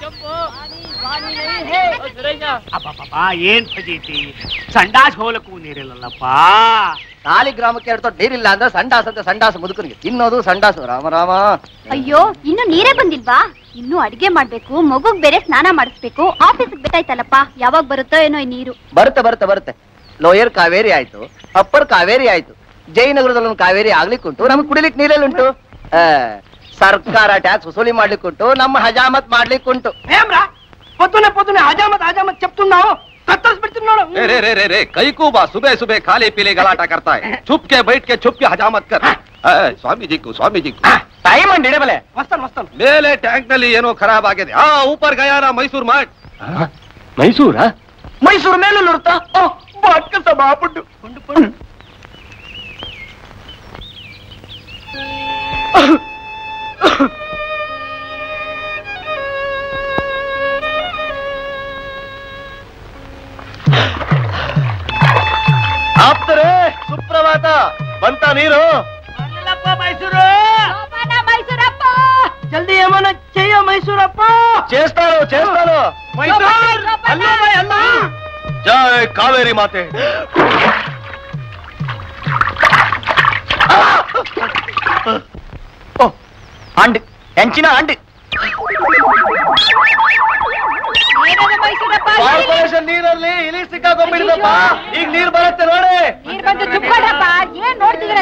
ಏನ್ ಫಜೀತಿ ಸಂಡಾಸ್ ಹೋಲಕ್ಕೂ ನೀರಿಲ್ಲಲ್ಲಪ್ಪ. ಸಾಲಿಗ್ರಾಮಕ್ಕೆ 2 ತೊಟ್ಟು ನೀರಿಲ್ಲ ಅಂದ್ರೆ ಸಂಡಾಸ್ ಅಂತ ಸಂಡಾಸ ಮುದುಕನಿಗೆ ತಿನ್ನೋದು ಸಂಡಾಸು. ರಾಮ ರಾಮ. ಅಯ್ಯೋ ಇನ್ನು ನೀರೇ ಬಂದಿಲ್ವಾ? ಇನ್ನು ಅಡಿಗೆ ಮಾಡ್ಬೇಕು, ಮಗುಗ್ ಬೇರೆ ಸ್ನಾನ ಮಾಡಿಸ್ಬೇಕು, ಆಫೀಸ್ಗೆ ಬೇಕಾಯ್ತಲ್ಲಪ್ಪ. ಯಾವಾಗ ಬರುತ್ತೋ ಏನೋ ಈ ನೀರು. ಬರುತ್ತೆ ಲೋಯರ್ ಕಾವೇರಿ ಆಯ್ತು, ಅಪ್ಪರ್ ಕಾವೇರಿ ಆಯ್ತು, ಜಯನಗರದಲ್ಲಿ ಒಂದು ಕಾವೇರಿ ಆಗ್ಲಿಕ್ಕುಂಟು. ನಮ್ಗೆ ಕುಡಿಲಿಕ್ಕೆ ನೀರೆಲ್ಲುಂಟು. ಸರ್ಕಾರ ಟ್ಯಾಕ್ಸ್ ವಸೂಲಿ ಮಾಡ್ಲಿಕ್ಕುಂಟು, ನಮ್ಮ ಹಜಾಮತ್ ಮಾಡ್ಲಿಕ್ಕುಂಟು. పొద్దునే హజామత్ చెప్తున్నావు, కత్తర్స్బెడుతున్నావు. रे कई को बा सुबह खाली पीले गलाटा करता है. चुप के बैठ के चुप के हजामत कर. स्वामी जी को ಟೈಮ್ ಅಂಡ್ ಇಡಬಲೆ. వస్తాను. ಮೇಲೆ ಟ್ಯಾಂಕ್ ನಲ್ಲಿ ಏನೋ ಖರಾಬ್ ಆಗಿದೆ. ऊपर गया ना मैसूर मार्ट. ಮೈಸೂರು ಮೇಲೂ ನೋಡ್ತಾ ಬಾಟ್ಕ ಬಾಪುಟ್ಟು ಆಪ್ತರೇ ಸುಪ್ರಭಾತ. ಬಂತ ನೀರು? మైసూరు జల్దీ ఏమన్నా చెయ్య మైసూరప్ప. చేస్తాను जय कावेरी माते. ಅಂಡ್ ಹೆಂಚಿನ ಅಂಡ್ ಕಾರ್ಪೊರೇಷನ್ ನೀರಲ್ಲಿ ಇಲಿ ಸಿಕ್ಕಾಕೊಂಡ್ಬಿಡಿದಪ್ಪ. ಈಗ ನೀರ್ ಬರುತ್ತೆ ನೋಡಿ. ಏನ್ ನೋಡ್ತಿದ್ದೀರಾ?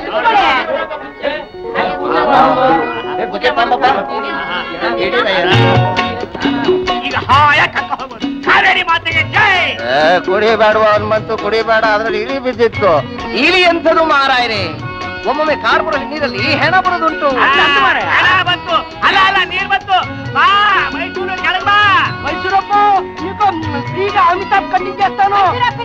ಈಗ ಹಾಯಾಗಿ ಹೋಗ್ಬೋದು. ಕಾವೇರಿ ಮಾತೆಗೆ ಜೈ. ಕುಡಿಬೇಡವ ಹನುಮಂತು, ಕುಡಿಬೇಡ. ಅದ್ರಲ್ಲಿ ಇಲಿ ಬಿದ್ದಿತ್ತು. ಇಲಿ ಎಂಥದು ಮಾರಾಯ್ರೆ. ಒಮ್ಮೊಮ್ಮೆ ಕಾರ್ಪೊರೇಷನ್ ನೀರಲ್ಲಿ ಹೆಣ ಬರೋದುಂಟು. ಬಂತು ಅಲ್ಲ ನೀರ್ ಬಂತು. ಬಾ ಮೈಸೂರು ಕೆಳಗೆ ಬಾ. మైసూరప్ప నీకు ఫ్రీగా అమితాబ్ కట్టించేస్తాను.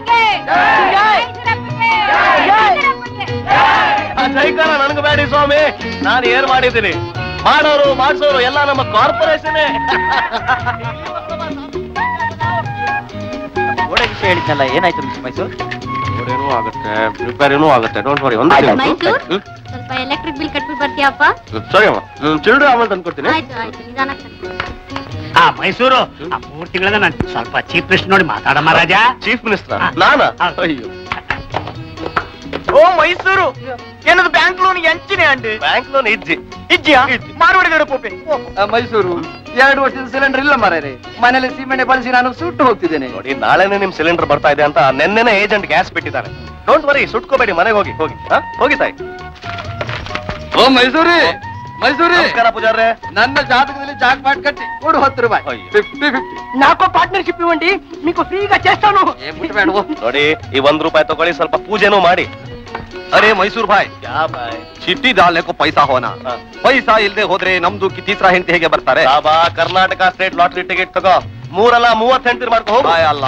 ಜೈಕಾರ ನನಗೆ ಬೇಡಿ ಸ್ವಾಮಿ. ನಾನು ಏನ್ ಮಾಡಿದ್ದೀನಿ? ಮಾಡೋರು ಮಾಡ್ಸೋರು ಎಲ್ಲ ನಮ್ಮ ಕಾರ್ಪೊರೇಷನ್. ಗೋಡೆ ವಿಷಯ ಹೇಳಿದ್ನಲ್ಲ, ಏನಾಯ್ತು ಮೈಸೂರು? ಗೋಡೆನೂ ಆಗುತ್ತೆ, ರಿಪೇರಿನೂ ಆಗುತ್ತೆ. Don't worry. ಮೈಸೂರು ಸ್ವಲ್ಪ ಎಲೆಕ್ಟ್ರಿಕ್ ಬಿಲ್ ಕಟ್ಬಿಟ್ಟು ಬರ್ತೀಯಪ್ಪ? ಸರಿ ಅಮ್ಮ, ಚಿಲ್ಡ್ರೆ ಆಮೇಲೆ ತಂದ್ಕೊಡ್ತೀನಿ. ಆಯ್ತು ನಿಧಾನಕ್ಕೆ. ಮೈಸೂರು 3 ತಿಂಗಳಿಂದ ನಾನು ಸ್ವಲ್ಪ ಚೀಫ್ ಮಿನಿಸ್ಟರ್ ನೋಡಿ ಮಾತಾಡ ಮಹಾರಾಜ. ಚೀಫ್ ಮಿನಿಸ್ಟರ್ ನಾನಾ? ಅಯ್ಯೋ ಓ ಮೈಸೂರು ಏನದು ಬ್ಯಾಂಕ್ ಲೋನ್ ಎಂಚಿನೇ ಅಂಡಿ. ಬ್ಯಾಂಕ್ ಲೋನ್ ಇಜ್ಜಿಯಾ ಮಾರುವಡಿಗಡೆ ಪೋಪೆ. ಮೈಸೂರು 2 ವರ್ಷದ ಸಿಲಿಂಡರ್ ಇಲ್ಲ ಮಾರೇರೆ. ಮನೇಲಿ ಸೀಮೆಣ್ಣೆ ಬಳಸಿ ನಾನು ಸುಟ್ಟು ಹೋಗ್ತಿದ್ದೇನೆ. ನೋಡಿ, ನಾಳೆನೇ ನಿಮ್ ಸಿಲಿಂಡರ್ ಬರ್ತಾ ಇದೆ ಅಂತ ನೆನ್ನೆನೆ ಏಜೆಂಟ್ ಗ್ಯಾಸ್ ಬಿಟ್ಟಿದ್ದಾರೆ. ಡೋಂಟ್ ವರಿ, ಸುಟ್ಕೋಬೇಡಿ. ಮನೆಗೆ ಹೋಗಿ ತಾಯಿ. ಓ ಮೈಸೂರಿ ನಮಸ್ಕಾರ ಪೂಜಾರ್ರೆ. ನನ್ನ ಜಾತಕದಲ್ಲಿ ಜಾಕ್ ಪಾಟ್ ಕಟ್ಟಿ ಕೊಡು 10 ರೂಪಾಯಿ. 50-50 నాకు పార్ట్నర్షిప్ ఇవ్వండి, మీకు ఫ్రీగా చేస్తాను. ನೋಡಿ, ಈ 1 ರೂಪಾಯಿ ತಗೊಳ್ಳಿ, ಸ್ವಲ್ಪ ಪೂಜೆನೂ ಮಾಡಿ. ಅರೆ ಮೈಸೂರು ಭಾಯ್, ಚಿಟ್ಟಿ ಡಾಲ್ನೆ ಕೋ ಪೈಸಾ ಹೋನಾ. ಪೈಸಾ ಇಲ್ದೆ ಹೋದ್ರೆ ನಮ್ದು ತೀಸರಾ ಹೆಂಡತಿ ಹೇಗೆ ಬರ್ತಾರೆ? ಬಾಬಾ ಕರ್ನಾಟಕ ಸ್ಟೇಟ್ ಲಾಟರಿ ಟಿಕೆಟ್ ತಗೋ. 3 ಅಲ್ಲ 30 ಹೆಂಡತಿ ಮಾಡ್ಕೋ ಹೋಗು. ಅಲ್ಲ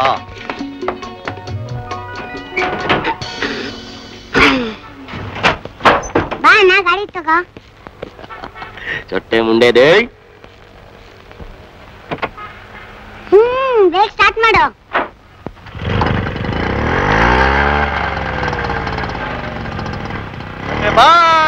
ಬಾ ನಾ ಗಾಡಿ ತಗೋ. ಚೊಟ್ಟೆ ಮುಂಡೆ ದೇ. ಬೇಗ ಸ್ಟಾರ್ಟ್ ಮಾಡು. ಬಾ